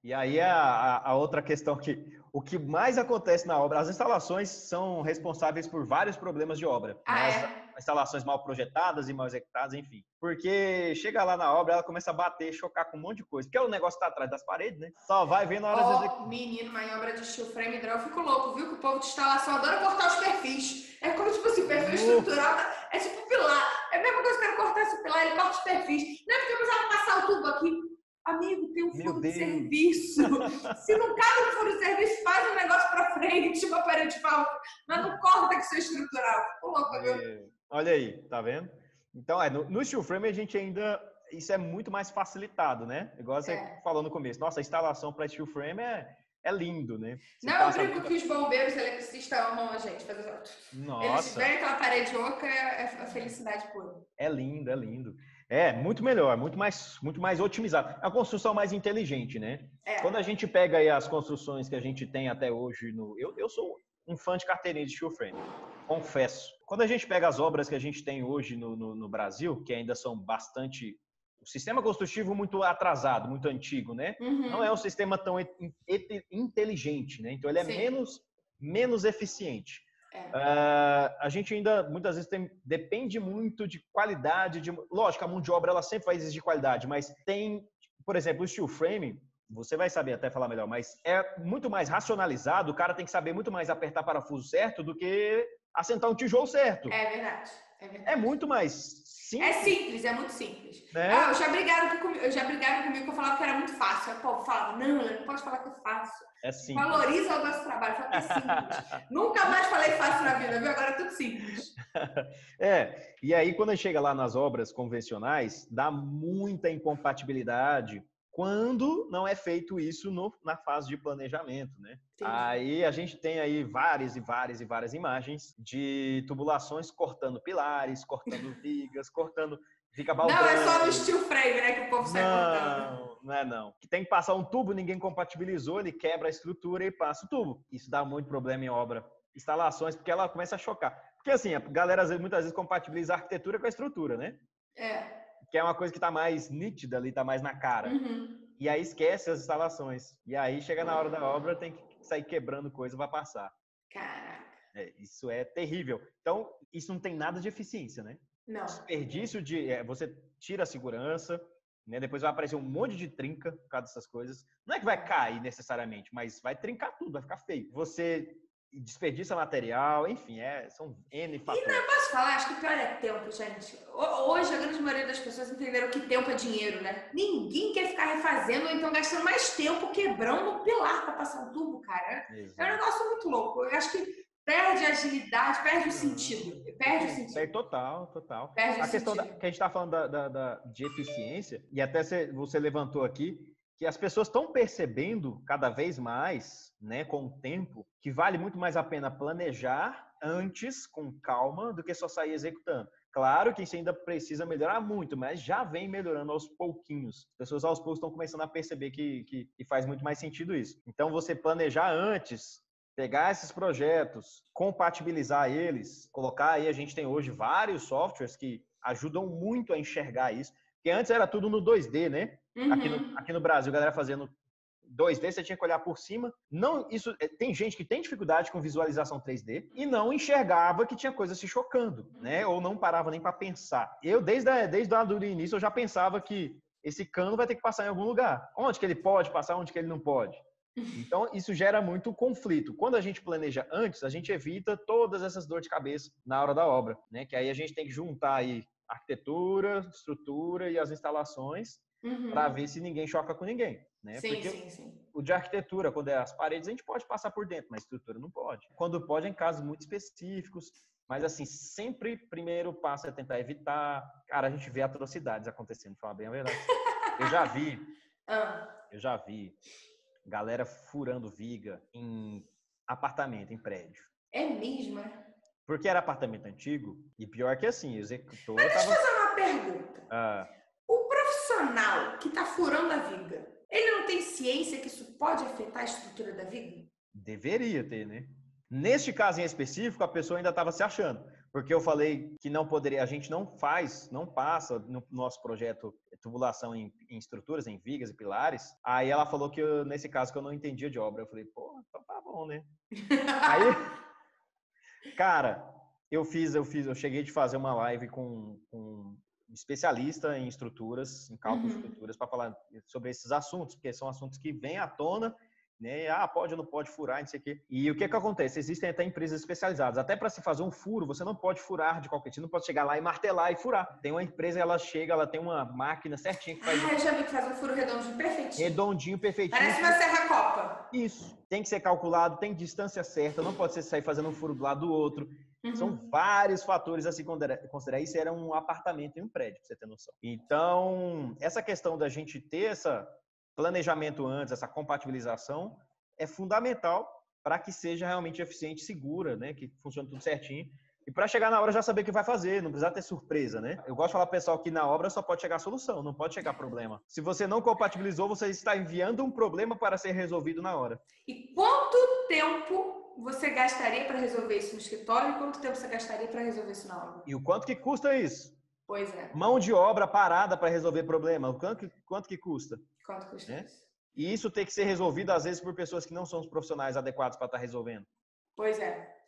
E aí a outra questão que o que mais acontece na obra, as instalações são responsáveis por vários problemas de obra, né? As instalações mal projetadas e mal executadas, enfim. Porque chega lá na obra, ela começa a bater, chocar com um monte de coisa. Porque o negócio tá atrás das paredes, né? Só vai ver na hora de executar. Menino, mas em obra de steel frame hidráulico eu fico louco, viu? Que o povo de instalação adora cortar os perfis. É como, tipo assim, perfil estrutural, é tipo pilar. É a mesma coisa que eu quero cortar esse pilar, ele corta os perfis. Não é porque eu precisava passar o tubo aqui. Amigo, tem um furo de serviço. Se não cabe no furo de serviço, faz um negócio pra frente, tipo a parede de pau. Mas não corta que isso é estrutural. Ficou louco, viu? Olha aí, tá vendo? Então, no steel frame a gente ainda... Isso é muito mais facilitado, né? Igual você falou no começo. Nossa, a instalação para steel frame é lindo, né? Você não, eu brinco que os bombeiros eletricistas amam a gente. Nossa. Eles verem aquela parede oca, é a felicidade pura. É lindo, é lindo. É, muito melhor, muito mais otimizado. É a construção mais inteligente, né? Quando a gente pega aí as construções que a gente tem até hoje, eu sou um fã de carteirinha de steel frame, confesso. Quando a gente pega as obras que a gente tem hoje no Brasil, que ainda são bastante... O sistema construtivo muito atrasado, muito antigo, né? Não é um sistema tão inteligente, né? Então ele é menos eficiente. A gente ainda, muitas vezes, depende muito de qualidade. Lógico, a mão de obra ela sempre vai exigir qualidade, mas tem, por exemplo, o steel frame, você vai saber até falar melhor, mas é muito mais racionalizado, o cara tem que saber muito mais apertar parafuso certo do que assentar um tijolo certo. É verdade. É muito mais simples. É simples, é muito simples. Né? Já brigaram comigo que eu falava que era muito fácil. Aí o povo falava, não pode falar que é fácil. É simples. Valoriza o nosso trabalho, fala que é simples. Nunca mais falei fácil na vida, viu? Agora é tudo simples. E aí quando chega lá nas obras convencionais, dá muita incompatibilidade quando não é feito isso na fase de planejamento, né? Sim. Aí a gente tem aí várias imagens de tubulações cortando pilares, cortando vigas, fica baldando. Não, é só no steel frame, né, que o povo sai cortando. Não é não. Que tem que passar um tubo, ninguém compatibilizou, ele quebra a estrutura e passa o tubo. Isso dá muito problema em obra. Instalações, porque ela começa a chocar. Porque assim, a galera muitas vezes compatibiliza a arquitetura com a estrutura, né? Que é uma coisa que tá mais nítida ali, tá mais na cara. E aí esquece as instalações. E aí chega na hora da obra, tem que sair quebrando coisa para passar. Caraca. Isso é terrível. Então, isso não tem nada de eficiência, né? Não. Desperdício de... você tira a segurança, né? Depois vai aparecer um monte de trinca por causa dessas coisas. Não é que vai cair necessariamente, mas vai trincar tudo, vai ficar feio. Você desperdiça material, enfim, são N fatores. E não, eu posso falar, acho que o pior é tempo, gente. Hoje, a grande maioria das pessoas entenderam que tempo é dinheiro, né? Ninguém quer ficar refazendo ou então gastando mais tempo quebrando um pilar para passar um tubo, cara. É um negócio muito louco. Eu acho que perde a agilidade, perde o sentido. Perde o sentido. Perde total. Perde a questão que a gente está falando de eficiência, e até você levantou aqui, que as pessoas estão percebendo cada vez mais, né, com o tempo, que vale muito mais a pena planejar antes, com calma, do que só sair executando. Claro que isso ainda precisa melhorar muito, mas já vem melhorando aos pouquinhos. As pessoas aos poucos estão começando a perceber que faz muito mais sentido isso. Então, você planejar antes, pegar esses projetos, compatibilizar eles, colocar aí, a gente tem hoje vários softwares que ajudam muito a enxergar isso, porque antes era tudo no 2D, né? Aqui no Brasil, a galera fazendo 2D, você tinha que olhar por cima. Tem gente que tem dificuldade com visualização 3D e não enxergava que tinha coisa se chocando, né? Ou não parava nem para pensar. Eu, desde o início, eu já pensava que esse cano vai ter que passar em algum lugar. Onde que ele pode passar, onde que ele não pode. Então, isso gera muito conflito. Quando a gente planeja antes, a gente evita todas essas dores de cabeça na hora da obra, né? Que aí a gente tem que juntar aí arquitetura, estrutura e as instalações para ver se ninguém choca com ninguém, né? Sim. O de arquitetura, quando é as paredes, a gente pode passar por dentro, mas a estrutura não pode. Quando pode, é em casos muito específicos, mas assim, sempre primeiro passo é tentar evitar. Cara, a gente vê atrocidades acontecendo, falar bem a verdade. Eu já vi galera furando viga em apartamento, em prédio. É mesmo, é? Porque era apartamento antigo, e pior que assim, o executor... Mas deixa eu fazer uma pergunta. O profissional que está furando a viga, ele não tem ciência que isso pode afetar a estrutura da viga? Deveria ter, né? Neste caso em específico, a pessoa ainda estava se achando. Porque eu falei que não poderia, a gente não passa no nosso projeto tubulação em estruturas, em vigas e pilares. Aí ela falou que nesse caso que eu não entendia de obra. Eu falei, pô, então tá bom, né? Aí, cara, eu cheguei de fazer uma live com um especialista em estruturas, em cálculos de estruturas, para falar sobre esses assuntos, porque são assuntos que vêm à tona, né? Pode ou não pode furar, não sei o quê. E o que acontece? Existem até empresas especializadas. Até para se fazer um furo, você não pode furar de qualquer tipo, não pode chegar lá e martelar e furar. Tem uma empresa, ela tem uma máquina certinha que faz eu já vi que faz um furo redondinho perfeitinho. Redondinho, perfeitinho. Parece uma serra-copa. Isso. Tem que ser calculado, tem distância certa, não pode ser sair fazendo um furo do lado do outro. São vários fatores a se considerar. Isso era um apartamento em um prédio, pra você ter noção. Então, essa questão da gente ter esse planejamento antes, essa compatibilização, é fundamental para que seja realmente eficiente e segura, né? Que funcione tudo certinho. E para chegar na hora já saber o que vai fazer, não precisar ter surpresa, né? Eu gosto de falar pro pessoal que na obra só pode chegar solução, não pode chegar problema. Se você não compatibilizou, você está enviando um problema para ser resolvido na hora. E quanto tempo você gastaria para resolver isso no escritório e quanto tempo você gastaria para resolver isso na obra? E o quanto que custa isso? Pois é. Mão de obra parada para resolver problema, o quanto que custa? Quanto custa isso? E isso tem que ser resolvido, às vezes, por pessoas que não são os profissionais adequados para estar resolvendo. Pois é.